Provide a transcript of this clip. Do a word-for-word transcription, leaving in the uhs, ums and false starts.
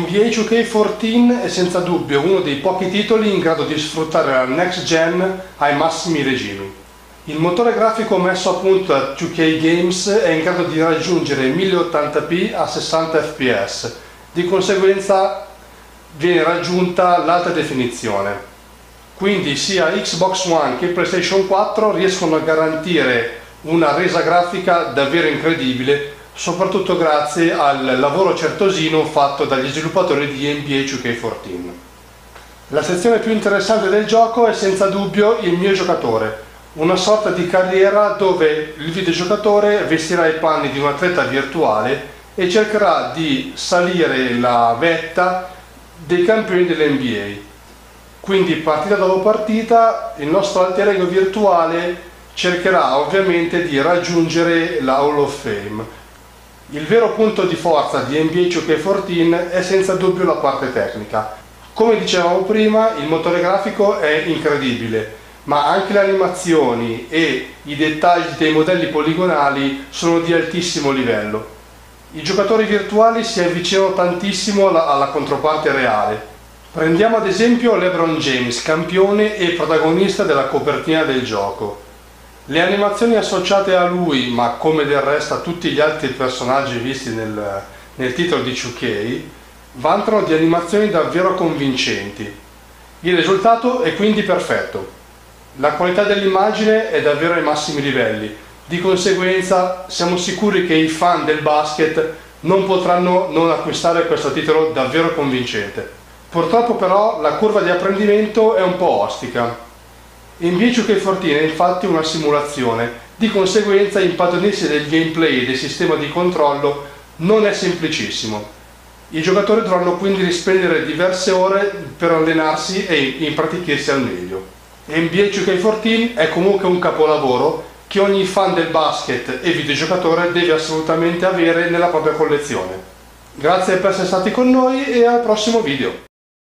N B A two K quattordici è senza dubbio uno dei pochi titoli in grado di sfruttare la next gen ai massimi regimi. Il motore grafico messo a punto da two K Games è in grado di raggiungere mille ottanta p a sessanta F P S, di conseguenza viene raggiunta l'alta definizione. Quindi sia Xbox One che PlayStation quattro riescono a garantire una resa grafica davvero incredibile, soprattutto grazie al lavoro certosino fatto dagli sviluppatori di N B A two K quattordici. La sezione più interessante del gioco è senza dubbio il mio giocatore, una sorta di carriera dove il videogiocatore vestirà i panni di un atleta virtuale e cercherà di salire la vetta dei campioni dell'N B A. Quindi partita dopo partita il nostro alter ego virtuale cercherà ovviamente di raggiungere la Hall of Fame. Il vero punto di forza di N B A two K quattordici è senza dubbio la parte tecnica. Come dicevamo prima, il motore grafico è incredibile, ma anche le animazioni e i dettagli dei modelli poligonali sono di altissimo livello. I giocatori virtuali si avvicinano tantissimo alla, alla controparte reale. Prendiamo ad esempio LeBron James, campione e protagonista della copertina del gioco. Le animazioni associate a lui, ma come del resto a tutti gli altri personaggi visti nel, nel titolo di two K, vantano di animazioni davvero convincenti. Il risultato è quindi perfetto. La qualità dell'immagine è davvero ai massimi livelli, di conseguenza siamo sicuri che i fan del basket non potranno non acquistare questo titolo davvero convincente. Purtroppo però la curva di apprendimento è un po' ostica. N B A two K quattordici è infatti una simulazione, di conseguenza impadronirsi del gameplay e del sistema di controllo non è semplicissimo. I giocatori dovranno quindi rispendere diverse ore per allenarsi e impratichissi al meglio. N B A two K quattordici è comunque un capolavoro che ogni fan del basket e videogiocatore deve assolutamente avere nella propria collezione. Grazie per essere stati con noi e al prossimo video!